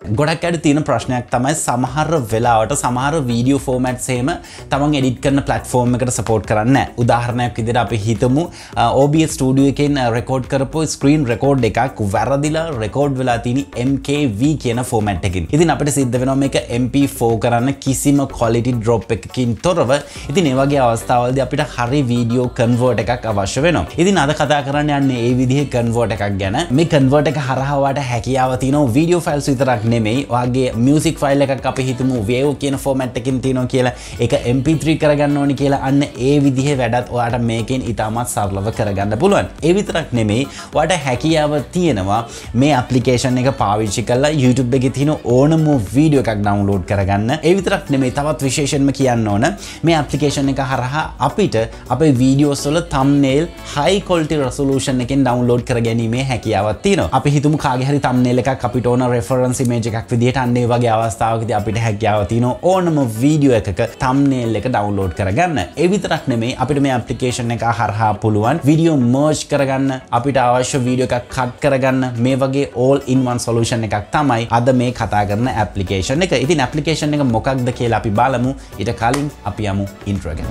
ගොඩක් අය තියෙන ප්‍රශ්නයක් තමයි සමහර වෙලාවට සමහර වීඩියෝ ෆෝමැට්ස් එහෙම තමන් එඩිට් කරන ප්ලැට්ෆෝම් එකට සපෝට් කරන්නේ නැහැ. උදාහරණයක් විදිහට අපි හිතමු OBS ස්ටුඩියෝ එකෙන් රෙකෝඩ් කරපු ස්ක්‍රීන් රෙකෝඩ් එකක් වැරදිලා රෙකෝඩ් වෙලා තියෙන MKV කියන ෆෝමැට් එකකින්. ඉතින් අපිට සිද්ධ වෙනවා මේක MP4 කරන්න කිසිම quality drop එකකින් තොරව. ඉතින් ඒ වගේ අවස්ථාවලදී අපිට හරි වීඩියෝ කන්වර්ට් එකක් අවශ්‍ය වෙනවා. ඉතින් අද කතා කරන්න යන්නේ ඒ විදිහේ කන්වර්ට් එකක් ගැන. මේ කන්වර්ට් එක හරහා ඔයාලට හැකියාව තියෙනවා වීඩියෝ ෆයිල්ස් විතරක් නෙමෙයි ඔයාගේ මියුසික් ෆයිල් එකක් අපි හිතමු WAV කියන ෆෝමැට් එකකින් තියෙනවා කියලා ඒක MP3 කරගන්න ඕනි කියලා අන්න ඒ විදිහේ වැඩත් ඔයාලට මේකෙන් ඉතාමත් සරලව කරගන්න පුළුවන්. ඒ විතරක් නෙමෙයි ඔයාලට හැකියාව තියෙනවා මේ ඇප්ලිකේෂන් එක පාවිච්චි කරලා YouTube එකේ තියෙන ඕනම වීඩියෝ එකක් ඩවුන්ලෝඩ් කරගන්න. ඒ විතරක් නෙමෙයි තවත් විශේෂයෙන්ම කියන්න ඕන මේ ඇප්ලිකේෂන් එක හරහා අපිට අපේ වීඩියෝස් වල thumbnail high quality resolution එකෙන් ඩවුන්ලෝඩ් කරගැනීමේ හැකියාවක් තියෙනවා. අපි හිතමු කාගේ හරි thumbnail එකක් අපිට ඕන reference image එකක් විදිහට අන්න ඒ වගේ අවස්ථාවකදී අපිට හැකියාව තියෙනවා ඕනම වීඩියෝ එකක thumbnail එක ඩවුන්ලෝඩ් කරගන්න. ඒ විතරක් නෙමෙයි අපිට මේ ඇප්ලිකේෂන් එක හරහා පුළුවන් වීඩියෝ merge කරගන්න, අපිට අවශ්‍ය වීඩියෝ එකක් cut කරගන්න මේ වගේ all in one solution එකක් තමයි අද මේ කතා කරන ඇප්ලිකේෂන් එක. ඉතින් ඇප්ලිකේෂන් එක මොකක්ද කියලා අපි බලමු. ඊට කලින් අපි යමු intro එකට.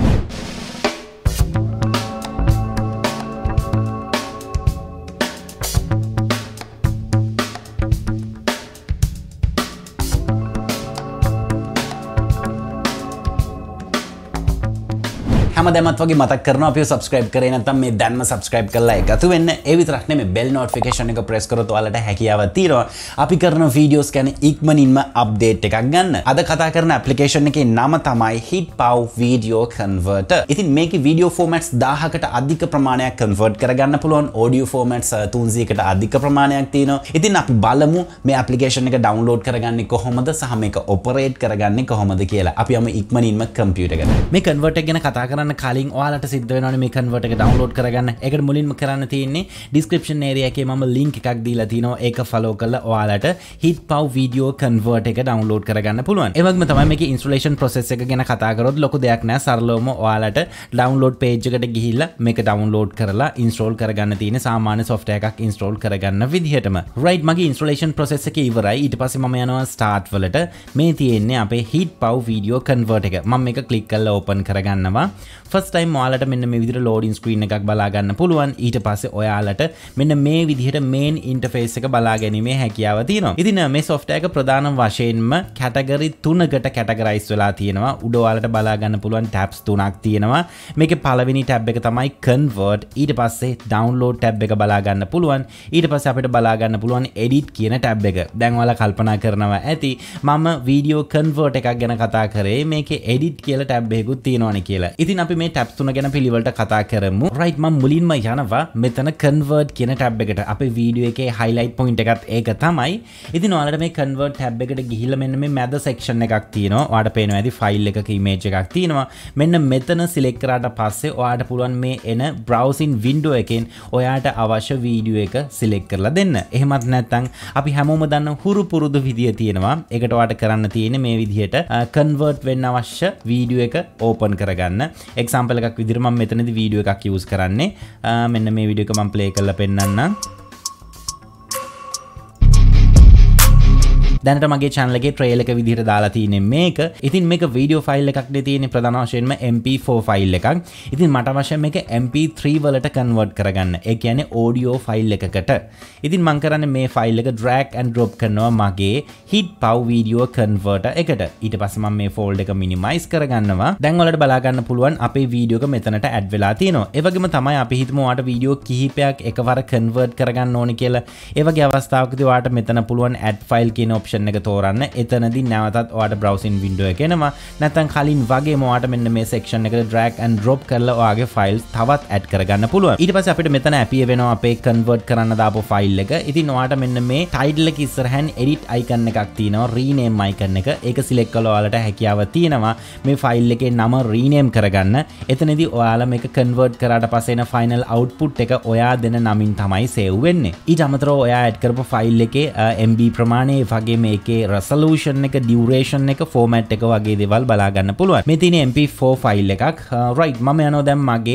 හැමදාමත් වගේ මතක් කරනවා අපිව subscribe කරේ නැත්නම් මේ දැන්ම subscribe කරලා එකතු වෙන්න. ඒ විතරක් නෙමෙයි bell notification එක press කරොත් ඔයාලට හැකියාවක් තියෙනවා අපි කරන videos ගැන ඉක්මනින්ම update එකක් ගන්න. අද කතා කරන application එකේ නම තමයි HitPaw Video Converter. ඉතින් මේකේ video formats 1000කට අධික ප්‍රමාණයක් convert කරගන්න පුළුවන්. audio formats 300කට අධික ප්‍රමාණයක් තියෙනවා. ඉතින් අපි බලමු මේ application එක download කරගන්නේ කොහොමද සහ මේක operate කරගන්නේ කොහොමද කියලා. අපි යමු ඉක්මනින්ම computer එකට. මේ converter ගැන කතා කරන්න කලින් ඔයාලට සිද්ධ වෙනවනේ මේ කන්වර්ට් එක ඩවුන්ලෝඩ් කරගන්න. ඒකට මුලින්ම කරන්න තියෙන්නේ description area එකේ මම link එකක් දීලා තිනවා. ඒක follow කරලා ඔයාලට HitPaw Video Converter එක ඩවුන්ලෝඩ් කරගන්න පුළුවන්. ඒ වගේම තමයි මේකේ installation process එක ගැන කතා කරොත් ලොකු දෙයක් නෑ. සරලවම ඔයාලට download page එකට ගිහිල්ලා මේක download කරලා install කරගන්න තියෙන සාමාන්‍ය software එකක් install කරගන්න විදිහටම. right මගේ installation process එක ඉවරයි. ඊට පස්සේ මම යනවා start වලට. මේ තියෙන්නේ අපේ HitPaw Video Converter එක. මම මේක click කරලා open කරගන්නවා. first time ඔයාලට මෙන්න මේ විදිහට loading screen එකක් බලා ගන්න පුළුවන්. ඊට පස්සේ ඔයාලට මෙන්න මේ විදිහට main interface එක බලා ගැනීමේ හැකියාව තියෙනවා. ඉතින් මේ software එක ප්‍රධාන වශයෙන්ම category 3කට categorize වෙලා තියෙනවා. උඩ ඔයාලට බලා ගන්න පුළුවන් tabs 3ක් තියෙනවා. මේකේ පළවෙනි tab එක තමයි convert. ඊට පස්සේ download tab එක බලා ගන්න පුළුවන්. ඊට පස්සේ අපිට බලා ගන්න පුළුවන් edit කියන tab එක. දැන් ඔයාලා කල්පනා කරනවා ඇති මම video convert එකක් ගැන කතා කරේ මේකේ edit කියලා tab එකකුත් තියෙනවනේ කියලා. ඉතින් අපි මේ tabs 3 ගැන පිළිවෙලට කතා කරමු. right මම මුලින්ම යනවා මෙතන convert කියන tab එකට. අපේ වීඩියෝ එකේ highlight point එකත් ඒක තමයි. ඉතින් ඔයාලට මේ convert tab එකට ගිහිල්ලා මෙන්න මේ මැද section එකක් තියෙනවා. ඔයාලට පේනවා ඇති file එකක image එකක් තියෙනවා. මෙන්න මෙතන select කරාට පස්සේ ඔයාලට පුළුවන් මේ එන browsing window එකෙන් ඔයාලට අවශ්‍ය වීඩියෝ එක select කරලා දෙන්න. එහෙමත් නැත්නම් අපි හැමෝම දන්න හුරු පුරුදු විදිය තියෙනවා. ඒකට ඔයාලට කරන්න තියෙන්නේ මේ විදිහට convert වෙන්න අවශ්‍ය වීඩියෝ එක open කරගන්න. example එකක් විදිහට මම මෙතනදී වීඩියෝ එකක් use කරන්නේ. මෙන්න මේ වීඩියෝ එක මම play කරලා පෙන්නන්නම්. දැනට මගේ channel එකේ trail එක විදිහට දාලා තියෙන්නේ මේක. ඉතින් මේක වීඩියෝ ෆයිල් එකක් නේ තියෙන්නේ ප්‍රධාන වශයෙන්ම MP4 ෆයිල් එකක්. ඉතින් මට අවශ්‍ය මේක MP3 වලට convert කරගන්න. ඒ කියන්නේ audio ෆයිල් එකකට. ඉතින් මම කරන්නේ මේ ෆයිල් එක drag and drop කරනවා මගේ HitPaw Video Converter එකට. ඊට පස්සේ මම මේ folder එක minimize කරගන්නවා. දැන් ඔයාලට බලා ගන්න පුළුවන් අපේ වීඩියෝ එක මෙතනට add වෙලා තියෙනවා. ඒ වගේම තමයි අපි හිතමු ඔයාලට වීඩියෝ කිහිපයක් එකවර convert කරගන්න ඕනේ කියලා. ඒ වගේ අවස්ථාවකදී ඔයාලට මෙතන පුළුවන් add file කියන option එක තෝරන්න. එතනදී නැවතත් ඔයාලට browsing window එක එනවා. නැත්නම් කලින් වගේම ඔයාලට මෙන්න මේ section එකට drag and drop කරලා ඔයාගේ files තවත් add කරගන්න පුළුවන්. ඊට පස්සේ අපිට මෙතන appear වෙනවා අපේ convert කරන්න දාපු file එක. ඉතින් ඔයාලට මෙන්න මේ title එක ඉස්සරහින් edit icon එකක් තියෙනවා. rename icon එක. ඒක select කළා ඔයාලට හැකියාව තියෙනවා මේ file එකේ නම rename කරගන්න. එතනදී ඔයාලා මේක convert කරාට පස්සේ එන final output එක ඔයා දෙන නමින් තමයි save වෙන්නේ. ඊට අමතරව ඔයා add කරපු file එකේ MB ප්‍රමාණය වගේ මේකේ resolution එක, duration එක, format එක වගේ දේවල් බලා ගන්න පුළුවන්. මේ තියෙන MP4 file එකක්. right මම යනවා දැන් මගේ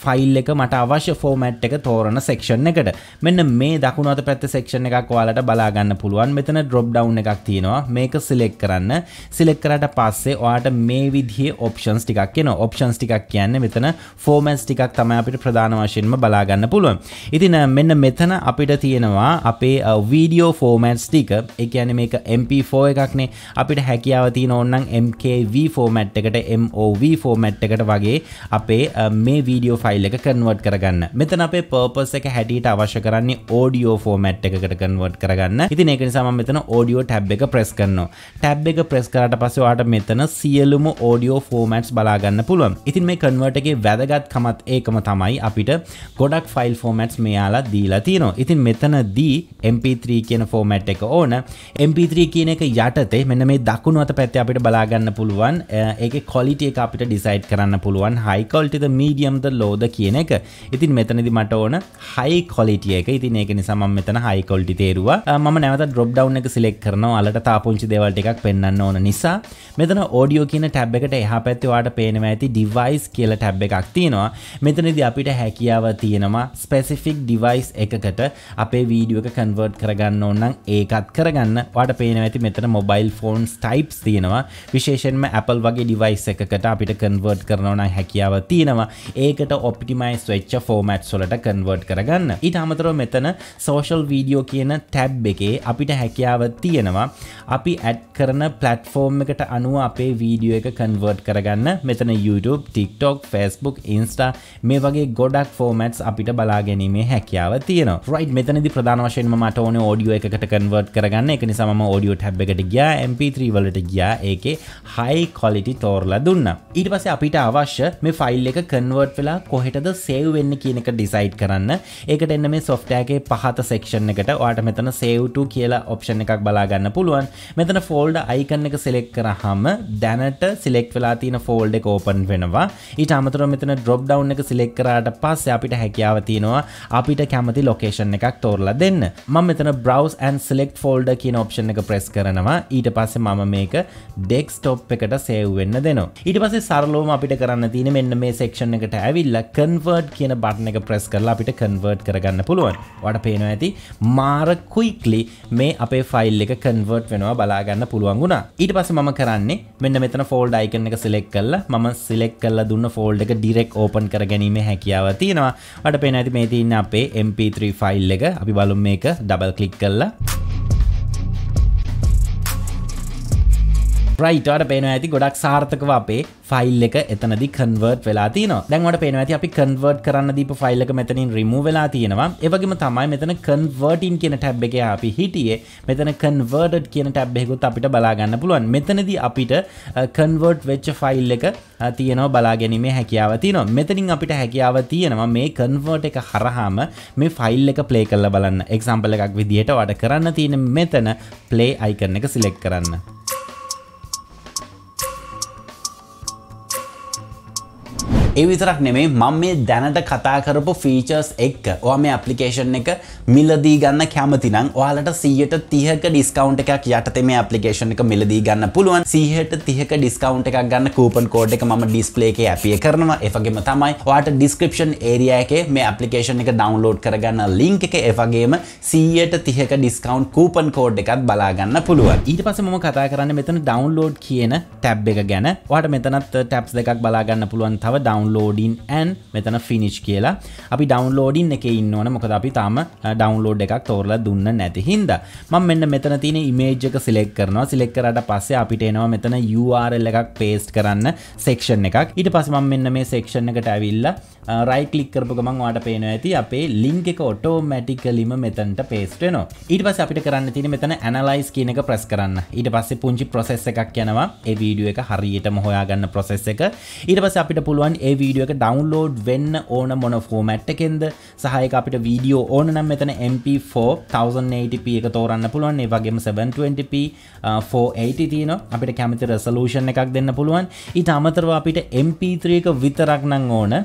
ෆයිල් එක මට අවශ්‍ය ෆෝමැට් එක තෝරන සෙක්ෂන් එකට. මෙන්න මේ දකුණු අත පැත්තේ සෙක්ෂන් එකක් ඔයාලට බලා ගන්න පුළුවන්. මෙතන drop down එකක් තියෙනවා. මේක select කරන්න. select කරාට පස්සේ ඔයාලට මේ විදිහේ options ටිකක් එනවා. options ටිකක් කියන්නේ මෙතන formats ටිකක් තමයි අපිට ප්‍රධාන වශයෙන්ම බලා ගන්න පුළුවන්. ඉතින් මෙන්න මෙතන අපිට තියෙනවා අපේ video formats ටික. ඒ කියන්නේ මේක MP4 එකක්නේ. අපිට හැකියාව තියෙන ඕනනම් MKV format එකට MOV format එකට වගේ අපේ මේ video file එක convert කරගන්න. මෙතන අපේ purpose එක හැටියට අවශ්‍ය කරන්නේ audio format එකකට convert කරගන්න. ඉතින් ඒක නිසා මම මෙතන audio tab එක press කරනවා. tab එක press කරාට පස්සේ ඔයාලට මෙතන සියලුම audio formats බලා ගන්න පුළුවන්. ඉතින් මේ convert එකේ වැදගත්කමත් ඒකම තමයි අපිට ගොඩක් file formats මෙයාලා දීලා තියෙනවා. ඉතින් මෙතනදී MP3 කියන format එක ඕන. MP3 කියන එක යටතේ මෙන්න මේ දකුණු අත පැත්තේ අපිට බලා ගන්න පුළුවන්. ඒකේ quality එක අපිට decide කරන්න පුළුවන්. high quality ද medium ද low ද කියන එක. ඉතින් මෙතනදී මට ඕන high quality එක. ඉතින් ඒක නිසා මම මෙතන high quality තේරුවා. මම නැවත drop down එක select කරනවා. ඔයාලට තාපුංචි දේවල් ටිකක් පෙන්වන්න ඕන නිසා මෙතන audio කියන tab එකට එහා පැත්තේ ඔයාලට පේනවා ඇති device කියලා tab එකක් තියෙනවා. මෙතනදී අපිට හැකියාව තියෙනවා specific device එකකට අපේ වීඩියෝ එක convert කරගන්න ඕන නම් ඒකත් කරගන්න. ඔයාලට පේනවා ඇති මෙතන mobile phones types තියෙනවා. විශේෂයෙන්ම Apple වගේ device එකකට අපිට convert කරනවා නම් හැකියාව තියෙනවා. ඒකට optimize වෙච්ච formats වලට convert කරගන්න. ඊට අමතරව මෙතන social video කියන tab එකේ අපිට හැකියාව තියෙනවා අපි add කරන platform එකට අනුව අපේ වීඩියෝ එක convert කරගන්න. මෙතන YouTube, TikTok, Facebook, Insta මේ වගේ ගොඩක් formats අපිට බලා ගැනීමේ හැකියාව තියෙනවා. right මෙතනදී ප්‍රධාන වශයෙන්ම මට ඕනේ audio එකකට convert කරගන්න. ඒක නිසා මම audio tab එකට ගියා. MP3 වලට ගියා. ඒකේ high quality තෝරලා දුන්නා. ඊට පස්සේ අපිට අවශ්‍ය මේ file එක convert වෙලා කොහෙටද save වෙන්නේ කියන එක decide කරන්න. ඒකට එන්න මේ software එකේ පහත section එකට ඔයාලට මෙතන save to කියලා option එකක් බලා ගන්න පුළුවන්. මෙතන folder icon එක select කරාම දැනට select වෙලා තියෙන folder එක open වෙනවා. ඊට අමතරව මෙතන drop down එක select කරාට පස්සේ අපිට හැකියාව තියෙනවා අපිට කැමති location එකක් තෝරලා දෙන්න. මම මෙතන browse and select folder කියන option එක press කරනවා. ඊට පස්සේ මම මේක desktop එකට save වෙන්න දෙනවා. ඊට පස්සේ සරලවම අපිට කරන්න තියෙන්නේ මෙන්න මේ section එකට ඇවිල්ලා convert කියන button එක press කරලා අපිට convert කරගන්න පුළුවන්. ඔයාලට පේනවා ඇති මාර quickly මේ අපේ file එක convert වෙනවා බලා ගන්න පුළුවන් වුණා. ඊට පස්සේ මම කරන්නේ මෙන්න මෙතන folder icon එක select කරලා මම select කරලා දුන්න folder එක direct open කරගැනීමේ හැකියාව තියෙනවා. ඔයාලට පේනවා ඇති මේ තියෙන අපේ MP3 file එක. අපි බලමු මේක double click කරලා. right ඔයාලට පේනවා ඇති ගොඩක් සාර්ථකව අපේ ෆයිල් එක එතනදී convert වෙලා තියෙනවා. දැන් ඔයාලට පේනවා ඇති අපි convert කරන්න දීපු ෆයිල් එක මෙතනින් remove වෙලා තියෙනවා. ඒ වගේම තමයි මෙතන converting කියන tab එකේ අපි හිටියේ. මෙතන converted කියන tab එකකුත් අපිට බලා ගන්න පුළුවන්. මෙතනදී අපිට convert වෙච්ච ෆයිල් එක තියෙනවා බලා ගැනීමේ හැකියාව තියෙනවා. මෙතනින් අපිට හැකියාව තියෙනවා මේ convert එක හරහාම මේ ෆයිල් එක play කරලා බලන්න. example එකක් විදිහට ඔයාලට කරන්න තියෙන මෙතන play icon එක select කරන්න. ඒ විතරක් නෙමෙයි මම මේ දැනට කතා කරපු ෆීචර්ස් එක්ක ඔයා මේ ඇප්ලිකේෂන් එක මිලදී ගන්න කැමති නම් ඔයාලට 130ක ඩිස්කවුන්ට් එකක් යටතේ මේ ඇප්ලිකේෂන් එක මිලදී ගන්න පුළුවන්. 130ක ඩිස්කවුන්ට් එකක් ගන්න කූපන් කෝඩ් එක මම ඩිස්ප්ලේ එකේ ඇපිය කරනවා. ඒ වගේම තමයි ඔයාලට ඩිස්ක්‍රිප්ෂන් ඒරියා එකේ මේ ඇප්ලිකේෂන් එක ඩවුන්ලෝඩ් කරගන්න ලින්ක් එක ඒ වගේම 130ක ඩිස්කවුන්ට් කූපන් කෝඩ් එකත් බලා ගන්න පුළුවන්. ඊට පස්සේ මම කතා කරන්නේ මෙතන ඩවුන්ලෝඩ් කියන ටැබ් එක ගැන. ඔයාලට මෙතනත් ටැබ්ස් දෙකක් බලා ගන්න පුළුවන්. තව downloading and මෙතන finish කියලා. අපි downloading එකේ ඉන්න ඕන මොකද අපි තාම download එකක් තෝරලා දුන්න නැති හින්දා. මම මෙන්න මෙතන තියෙන image එක select කරනවා. select කරාට පස්සේ අපිට එනවා මෙතන URL එකක් paste කරන්න section එකක්. ඊට පස්සේ මම මෙන්න මේ section එකට ඇවිල්ලා right click කරපු ගමන් ඔයාලට පේනවා ඇති අපේ link එක automaticallyම මෙතනට paste වෙනවා. ඊට පස්සේ අපිට කරන්න තියෙන්නේ මෙතන analyze කියන එක press කරන්න. ඊට පස්සේ පුංචි process එකක් යනවා. ඒ වීඩියෝ එක හරියටම හොයාගන්න process එක. ඊට පස්සේ අපිට පුළුවන් ඒ වීඩියෝ එක download වෙන්න ඕන මොන format එකෙන්ද සහ ඒක අපිට වීඩියෝ ඕන නම් මෙතන MP4 1080p එක තෝරන්න පුළුවන්. ඒ වගේම 720p 480 තියෙනවා. අපිට කැමති resolution එකක් දෙන්න පුළුවන්. ඊට අමතරව අපිට MP3 එක විතරක් නම් ඕන. අපිට මෙතන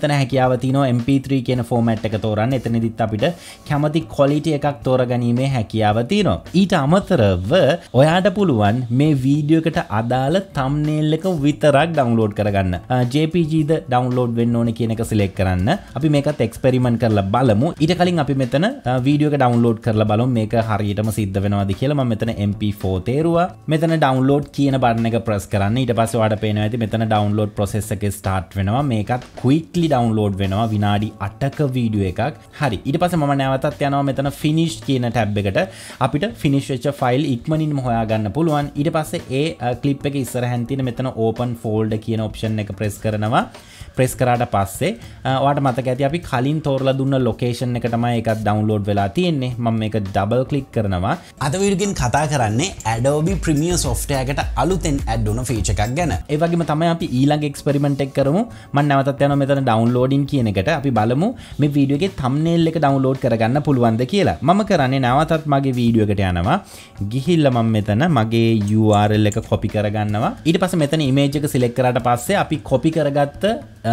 මෙතන හැකියාව තියෙනවා MP3 කියන ෆෝමැට් එක තෝරන්න. එතනදිත් අපිට කැමති quality එකක් තෝරගැනීමේ හැකියාව තියෙනවා. ඊට අමතරව ඔයාට පුළුවන් මේ වීඩියෝ එකට අදාළ thumbnail එක විතරක් download කරගන්න. JPG ද download වෙන්න ඕනේ කියන එක select කරන්න. අපි මේකත් experiment කරලා බලමු. ඊට කලින් අපි මෙතන වීඩියෝ එක download කරලා බලමු මේක හරියටම සිද්ධ වෙනවද කියලා. මම මෙතන MP4 තේරුවා. මෙතන download කියන button එක press කරන්න. ඊට පස්සේ ඔයාලට පේනවා ඇති මෙතන download process එක start වෙනවා. මේකත් quickly download වෙනවා. විනාඩි 8ක වීඩියෝ එකක්. හරි. ඊට පස්සේ මම නැවතත් යනවා මෙතන finish කියන tab එකට. අපිට finish වෙච්ච file ඉක්මනින්ම හොයාගන්න පුළුවන්. ඊට පස්සේ ඒ clip එක ඉස්සරහින් තියෙන මෙතන open folder කියන option එක press කරනවා. press කරාට පස්සේ ඔයාලට මතක ඇති අපි කලින් තෝරලා දුන්න location එක තමයි ඒකත් download වෙලා තියෙන්නේ. මම මේක double click කරනවා. අද වීඩියෝකින් කතා කරන්නේ Adobe Premiere software එකට අලුතෙන් add වුණ feature එකක් ගැන. ඒ වගේම තමයි අපි ඊළඟ experiment එක කරමු. මම නැවතත් යනවා මෙතන downloading කියන එකට. අපි බලමු මේ වීඩියෝ එකේ thumbnail එක download කරගන්න පුළුවන්ද කියලා. මම කරන්නේ නැවතත් මගේ වීඩියෝ එකට යනවා. ගිහිල්ලා මම මෙතන මගේ URL එක copy කරගන්නවා. ඊට පස්සේ මෙතන image එක select කරාට පස්සේ අපි copy කරගත්ත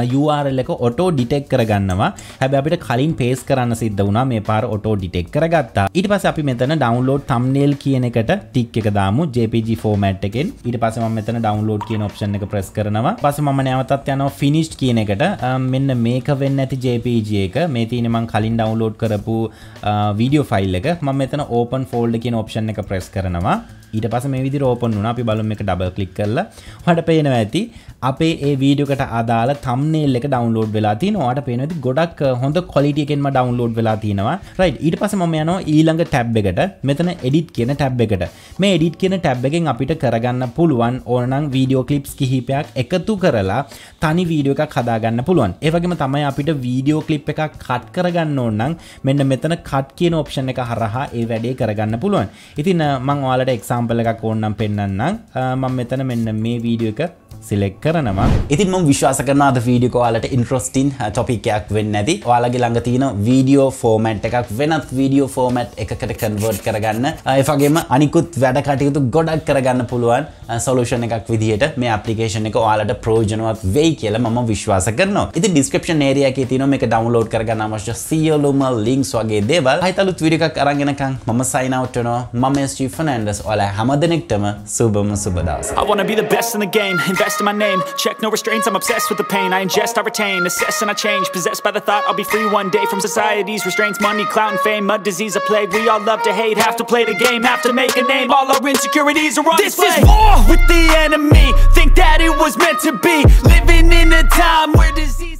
URL එක auto detect කරගන්නවා. හැබැයි අපිට කලින් paste කරන්න සිද්ධ වුණා. මේ පාර auto detect කරගත්තා. ඊට පස්සේ අපි මෙතන download thumbnail කියන එකට tick එක දාමු JPG format එකෙන්. ඊට පස්සේ මම මෙතන download කියන option එක press කරනවා. ඊට පස්සේ මම නැවතත් යනවා finished කියන එකට. මෙන්න මේක වෙන්න ඇති JPG එක. මේ තියෙන්නේ මම කලින් download කරපු video file එක. මම මෙතන open folder කියන option එක press කරනවා. ඊට පස්සේ මේ විදිහට open වුණා. අපි බලමු මේක double click කරලා. ඔයාලට පේනවා ඇති අපේ ඒ වීඩියෝ එකට අදාළ thumbnail එක download වෙලා තිනවා. ඔයාලට පේනවා ඇති ගොඩක් හොඳ quality එකෙන්ම download වෙලා තිනවා. right. ඊට පස්සේ මම යනවා ඊළඟ tab එකට. මෙතන edit කියන tab එකට. මේ edit කියන tab එකෙන් අපිට කරගන්න පුළුවන් ඕනනම් video clips කිහිපයක් එකතු කරලා තනි වීඩියෝ එකක් හදාගන්න පුළුවන්. ඒ වගේම තමයි අපිට video clip එකක් cut කරගන්න ඕන නම් මෙන්න මෙතන cut කියන option එක හරහා ඒ වැඩේ කරගන්න පුළුවන්. ඉතින් මම ඔයාලට example එකක් ඕනනම් පෙන්නන්නම්. මම මෙතන මෙන්න මේ වීඩියෝ එක select කරනවා. ඉතින් මම විශ්වාස කරනවා අද වීඩියෝ එක ඔයාලට interesting topic එකක් වෙන්න ඇති. ඔයාලගේ ළඟ තියෙන video format එකක් වෙනත් video format එකකට convert කරගන්න. ඒ වගේම අනිකුත් වැඩ කටයුතු ගොඩක් කරගන්න පුළුවන් solution එකක් විදිහට මේ application එක ඔයාලට ප්‍රයෝජනවත් වෙයි කියලා මම විශ්වාස කරනවා. ඉතින් description area එකේ තියෙනවා මේක download කරගන්න අවශ්‍ය සියලුම links වගේ දේවල්. ආයෙත් අලුත් වීඩියෝ එකක් අරන් එනකන් මම sign out වෙනවා. මම SG Fernandez. ඔයාලා හැමදෙනෙක්ටම සුබම සුබ දවසක්. I wanna be the best in the game, invest in my name, check no restraints, I'm obsessed with the pain, I ingest, I retain, assess and I change, possessed by the thought I'll be free one day from society's restraints, money, clout and fame, a disease, a plague, we all love to hate, have to play the game, have to make a name, all our insecurities are on display. This is war with the enemy, think that it was meant to be, living in a time where disease